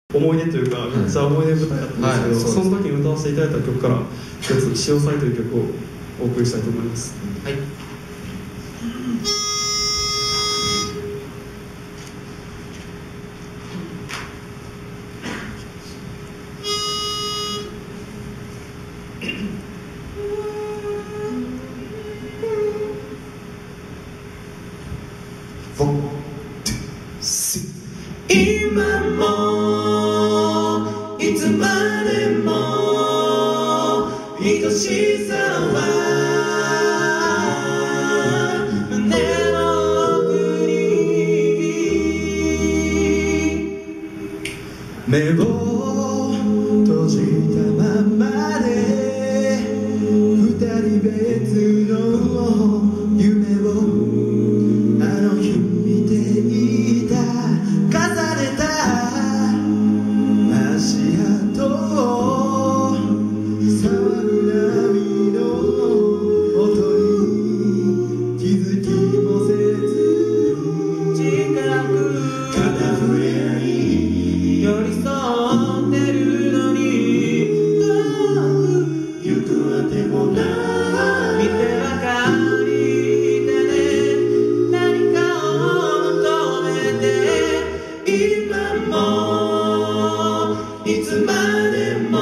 思い出というか、めっちゃ思い出舞台だったんですけど、その時に歌わせていただいた曲から一つ「潮騒」という曲をお送りしたいと思います。はい。 今もいつまでも愛しさは胸の奥に目を閉じたままで二人別の夢をあの日見ていた重ねた足跡を騒ぐ波の音に気づきもせず近く肩触れ合い寄り添ってるのに遠く行くあてもない見てばかりでね何かを求めて今もいつまでも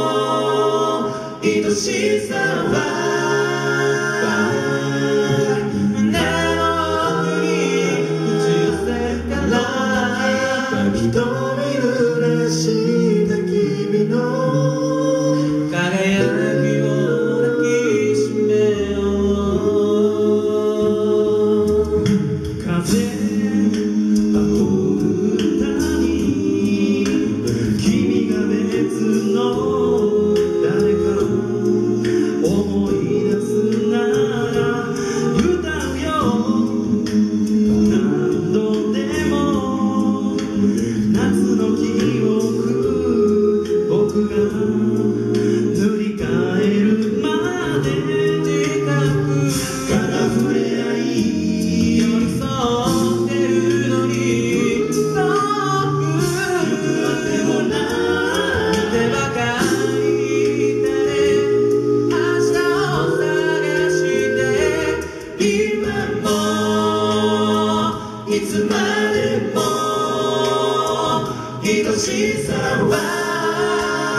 愛しさは胸の奥に打ち寄せるから瞳濡らした君の輝きを抱きしめよう風いつまでも愛しさは